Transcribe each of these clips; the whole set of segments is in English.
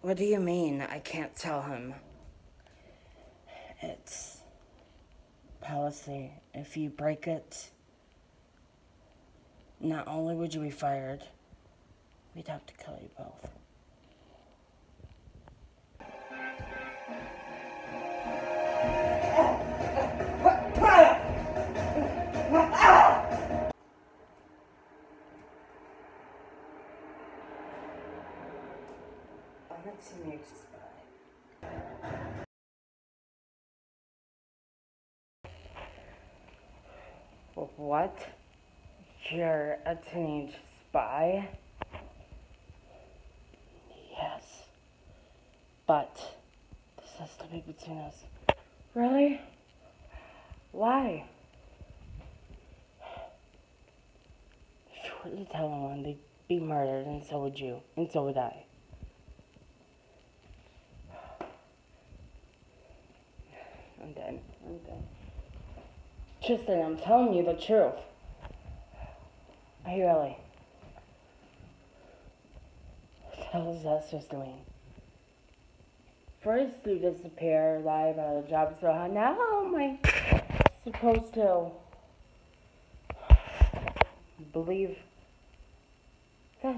What do you mean I can't tell him? It's policy. If you break it, not only would you be fired, we'd have to kill you both. I'm a teenage spy. What? You're a teenage spy? Yes. But this has to be between us. Really? Why? If you were to tell anyone, they'd be murdered, and so would you, and so would I. I'm done. Tristan, I'm telling you the truth. Are you really? What the hell is that supposed to mean? First you disappear, lie about a job, so now am I supposed to believe this?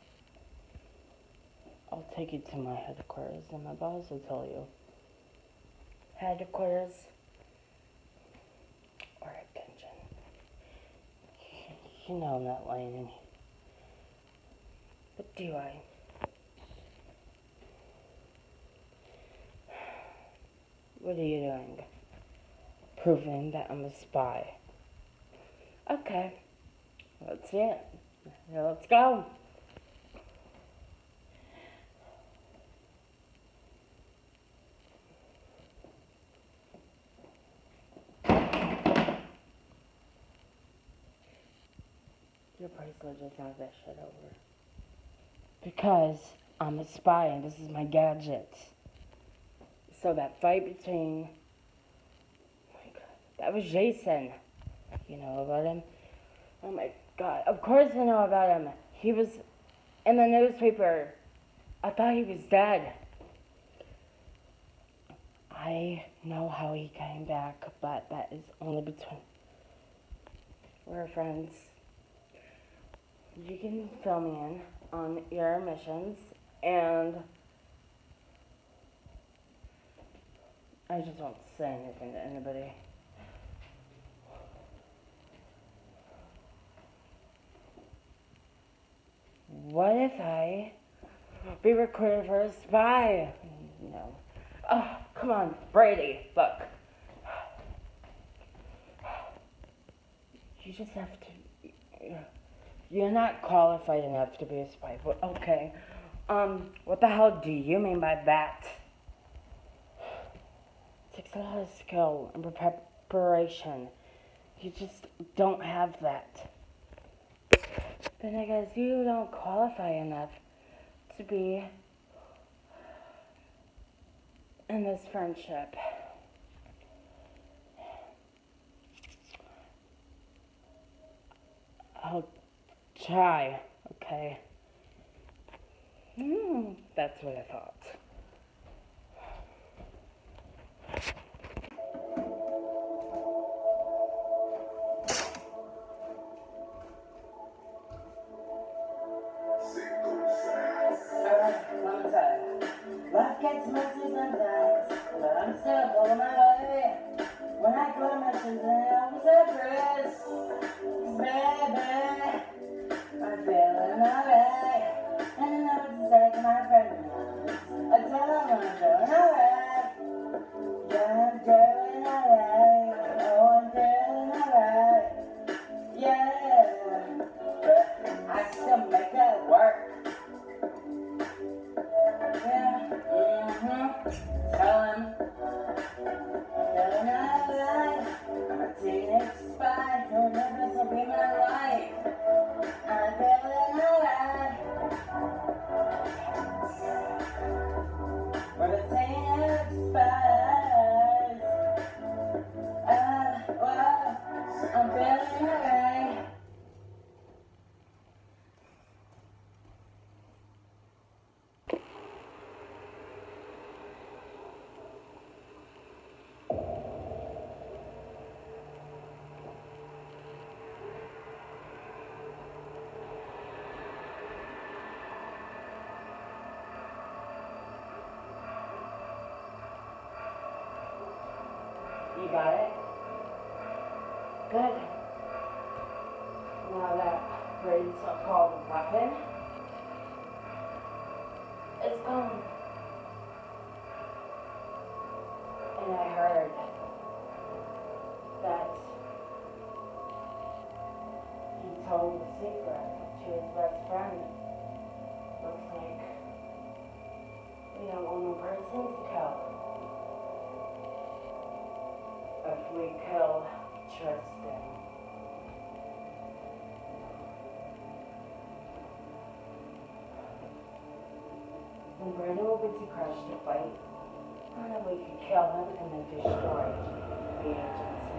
I'll take you to my headquarters and my boss will tell you. Headquarters or attention. You know I'm not lying. But do I? What are you doing? Proving that I'm a spy. Okay. Let's see it. Let's go. Your bracelet just knocked that shit over. Because I'm a spy and this is my gadget. So that fight between... Oh my god. That was Jason. You know about him? Oh my god. Of course I know about him. He was in the newspaper. I thought he was dead. I know how he came back, but that is only between... We're friends. You can fill me in on your missions, and I just won't say anything to anybody. What if I be recruited for a spy? No. Oh, come on, Brady, look. You just have to... You're not qualified enough to be a spy, but okay. What the hell do you mean by that? It takes a lot of skill and preparation. You just don't have that. Then I guess you don't qualify enough to be in this friendship. I'll try, okay? That's what I thought. Life gets messy sometimes, but I'm still pulling my way. When I call my sins and I was surprised, 'cause baby, I'm feeling alright. And I know it's like my friend I tell him I'm feeling alright. Yeah, I'm feeling alright. Oh, I'm feeling alright. Yeah, but I still make that work. Yeah, tell him feeling alright. I'm a teenage spy, who never will be my life. I'm feeling alright. We're the teenage got it? Good. Now that Brady's so-called weapon is gone. And I heard that he told the secret to his best friend. Looks like we don't want no person to kill. If we kill Tristan. Then Brandon will get to crush the fight. And then we can kill him and then destroy the agency.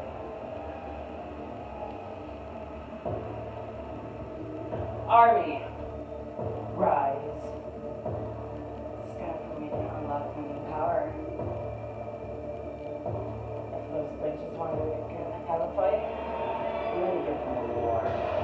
Army, rise. It's time for me to unlock my new power. If those bitches want to have a fight, I'm gonna give them a war.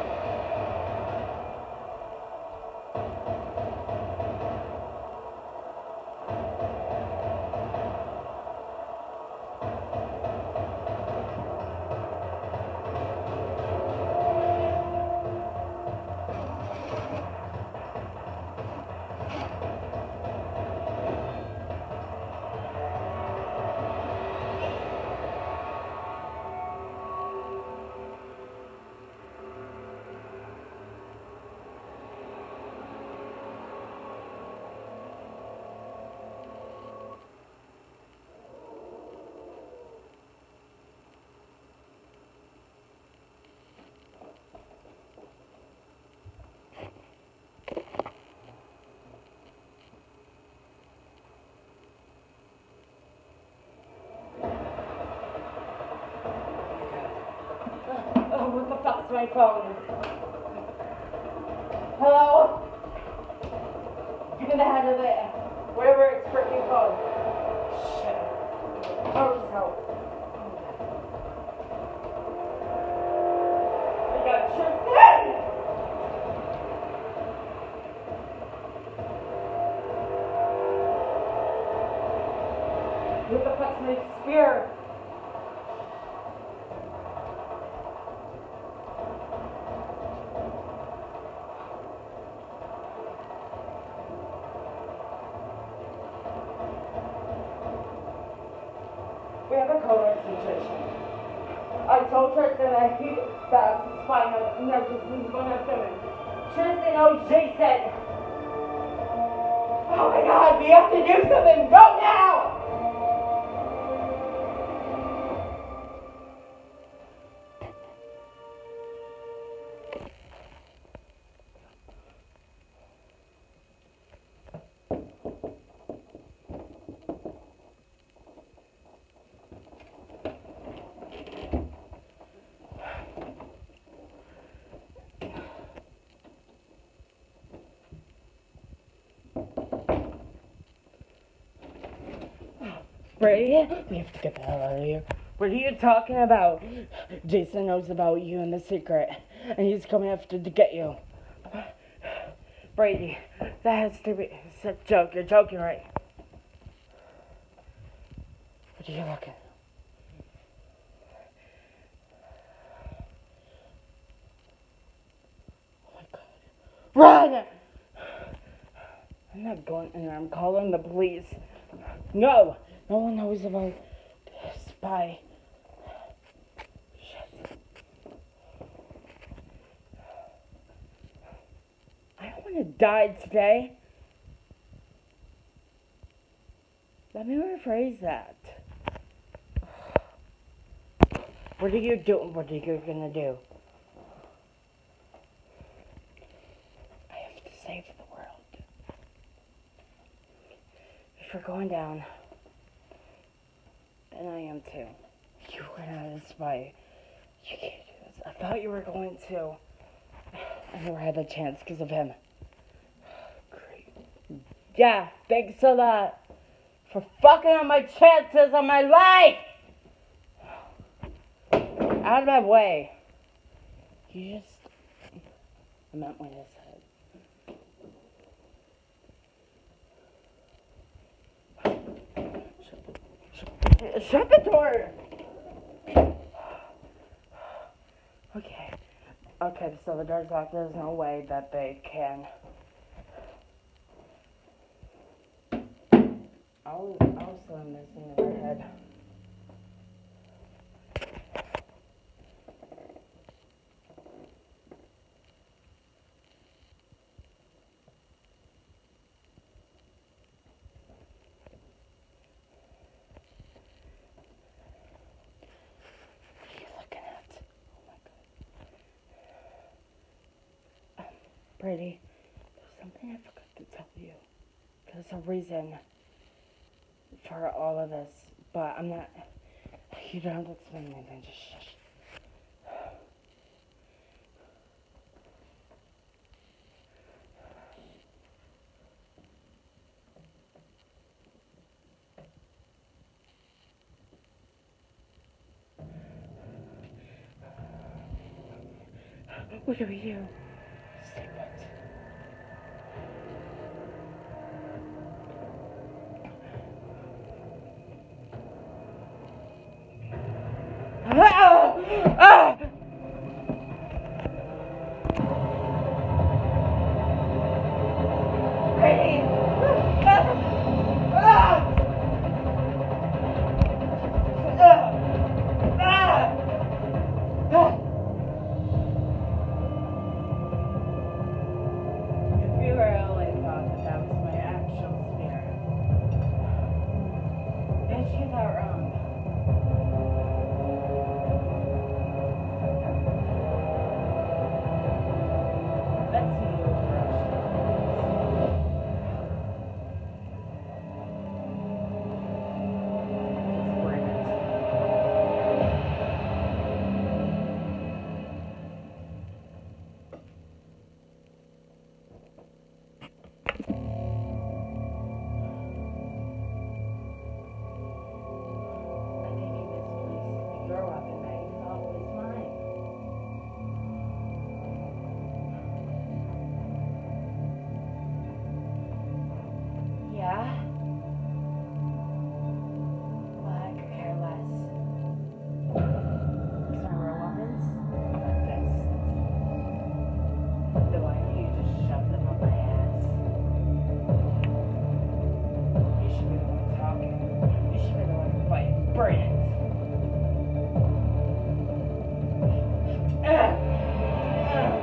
Oh, what the fuck's my phone? Hello? Get the head of it. Wherever it's freaking phone. Shit. Oh, just help. I got Tristan! What the fuck's my spear? We have a co-ed situation. I told Tristan that that's fine, and that this is going to finish. Tristan knows Jason. Oh my god, we have to do something. Go now! Brady, we have to get the hell out of here. What are you talking about? Jason knows about you and the secret, and he's coming after to get you. Brady, that has to be it's a joke. You're joking, right? What are you looking? Oh my god. Run! I'm not going in there. I'm calling the police. No! No one knows about the spy. Shit. I don't want to die today. Let me rephrase that. What are you doing? What are you gonna do? I have to save the world. If we're going down, then I am too. You were not a spy. You can't do this. I thought you were going to. I never had the chance because of him. Great. Yeah, thanks a lot for fucking up my chances of my life! Out of my way. You just... I meant what I said. Shut the door! so the door's locked. There's no way that they can. I'll slam this into their head. Brady, there's something I forgot to tell you. There's a reason for all of this, but I'm not. You don't have to explain anything, just shush. What do we do? Say what?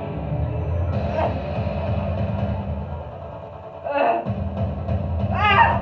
Ah!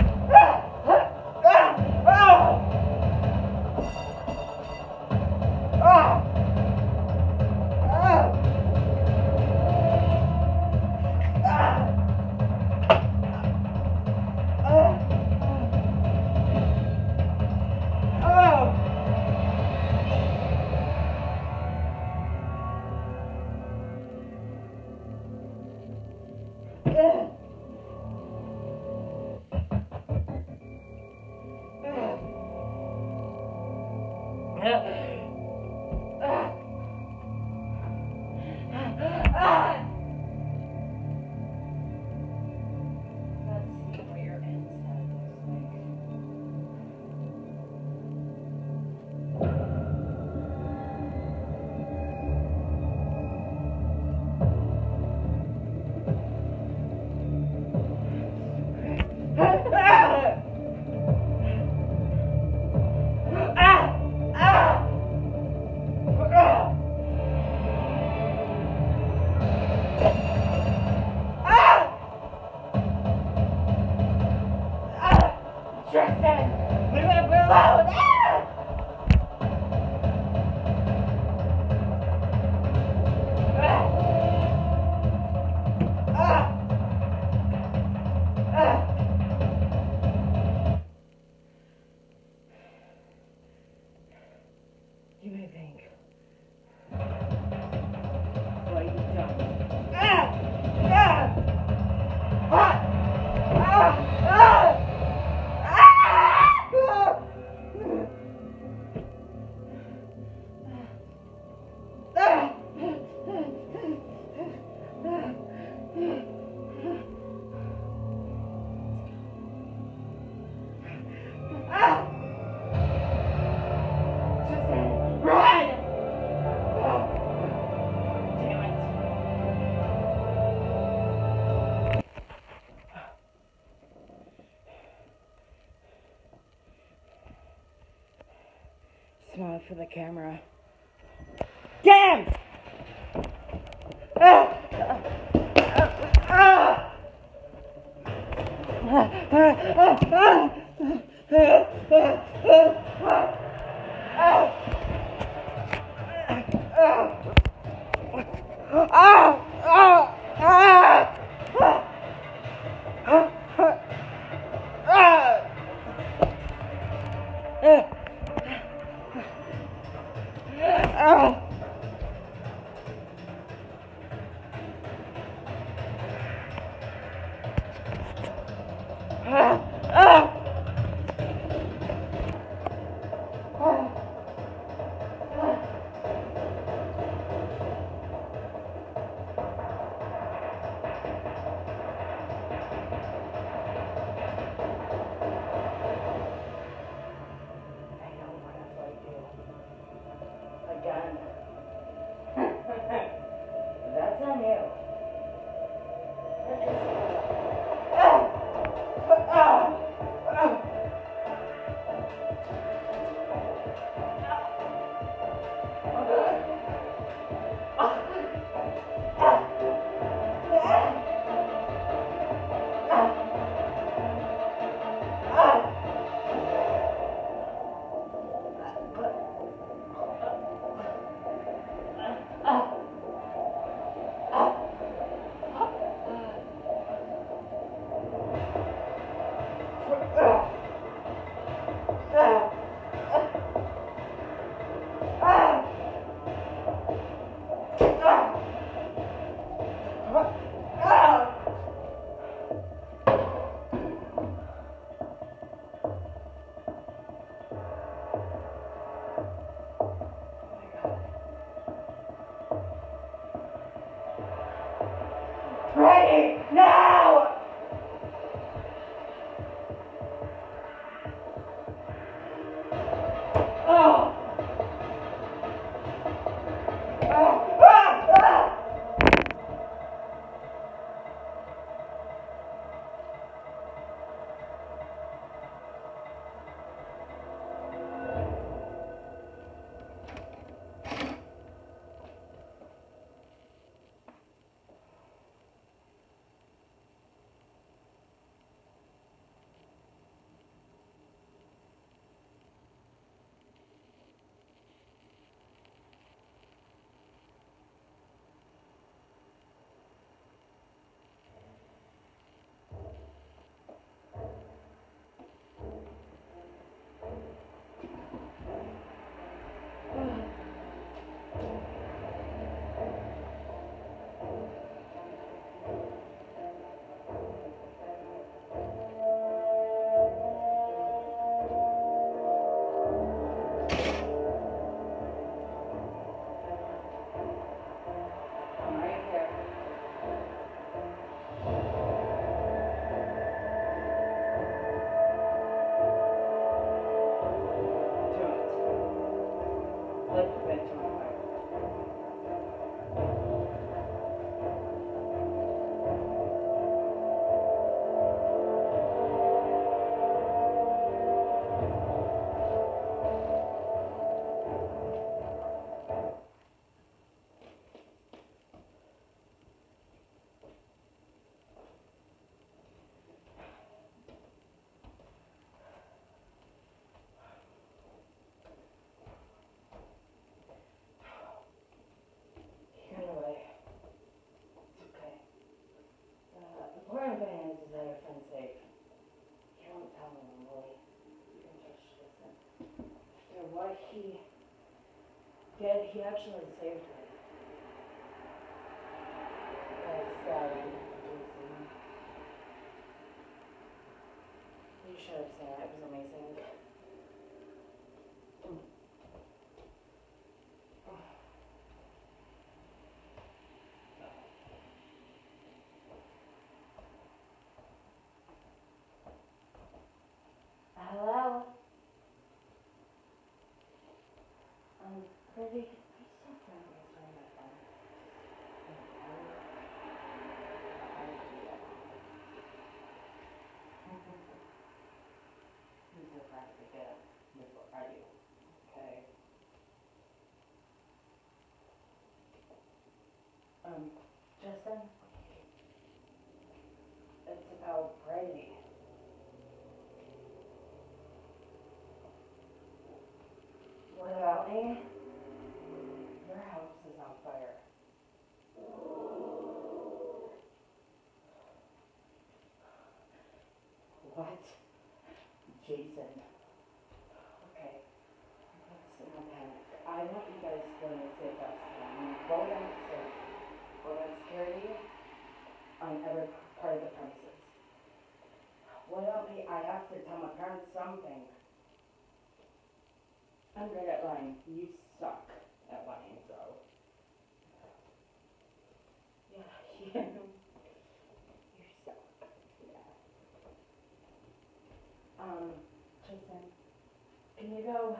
for the camera. Damn! Again. That's on you. Ready now! Oh! Important thing is that your friend's safe. You don't tell him, Willie. You can just listen. After what he did, he actually saved me. That's sad. You should have seen it. It was amazing. Hello? I'm pretty so friendly with my phone. He's so happy. Justin, it's about Brady. What about me? Your house is on fire. What? Jason. Okay. Listen, don't panic. I want you guys to go to a safe house. Go downstairs. Go down security on every part of the premises. What about me? I have to tell my parents something. I'm good at lying. You suck at lying, so. Yeah. You suck. Yeah. Jason, can you go?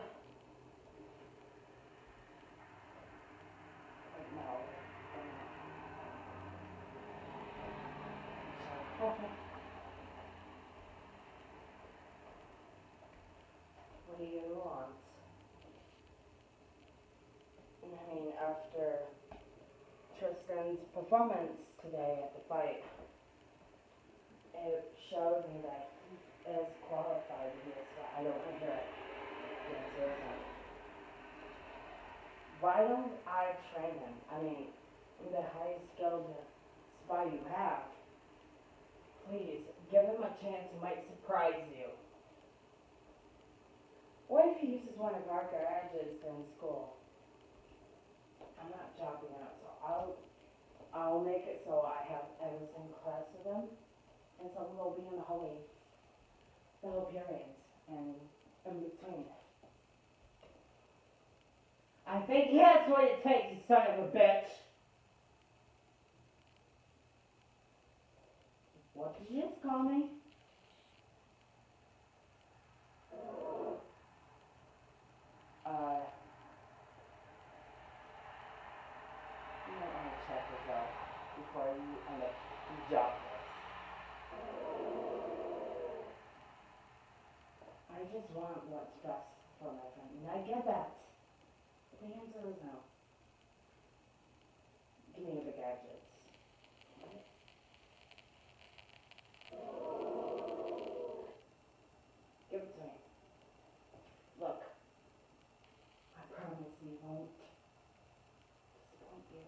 No. What do you want? I mean, after Tristan's performance today at the fight, it showed me that he is qualified to be a spy. I don't want to hear it. The answer is no. Why don't I train him? I mean, I'm the highest skilled spy you have. Please, give him a chance. He might surprise you. What if he uses one of our garages during school? I'm not dropping out, so I'll make it so I have every single class with him, and so we'll be in the whole periods and in between. I think that's what it takes, you son of a bitch. What did you just call me? You might want to check yourself before you end up jobless. I just want what's best for my friend, and I get that. But the answer is no. Give me the gadgets. Give it to me. Look, I promise you won't disappoint you.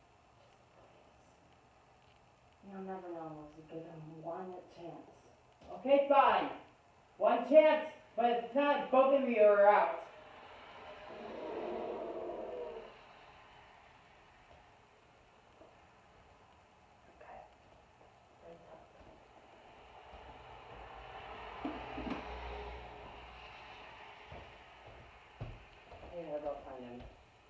You'll never know unless you give him one chance. Okay, fine. One chance, but it's not both of you are out. Okay. Very tough. Yeah, go find him.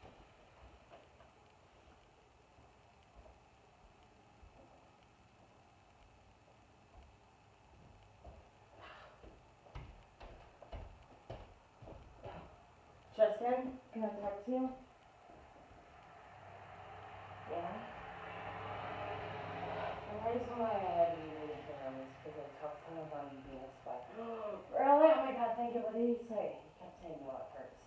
Justin, can I talk to you? Yeah? The reason why I had you leave him is because I talked to him about you being a spy. Really? Oh my god, thank you. What did he say? He kept saying no at first.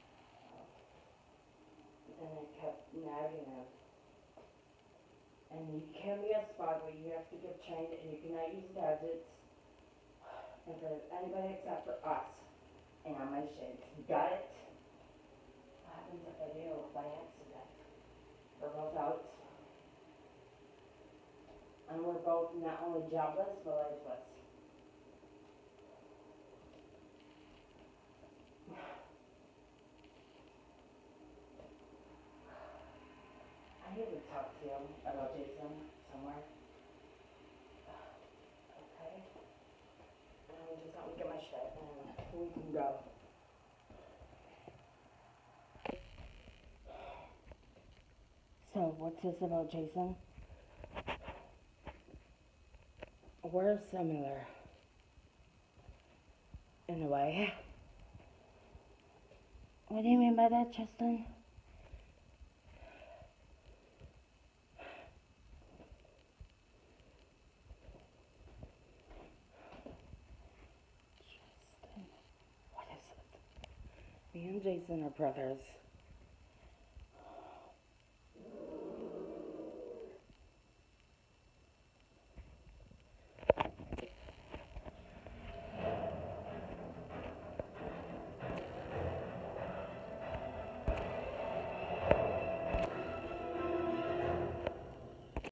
Then I kept nagging him. And you can be a spy, but you have to get trained and you cannot use gadgets. And for anybody except for us. And on my shit. You got it? What happens if I do by accident? We're both out. And we're both not only jobless, but lifeless. I need to talk to you about Jason somewhere. Okay? Just let me get my shit and we can go. So, what's this about Jason? We're similar. In a way. What do you mean by that, Justin? Justin, what is it? Me and Jason are brothers.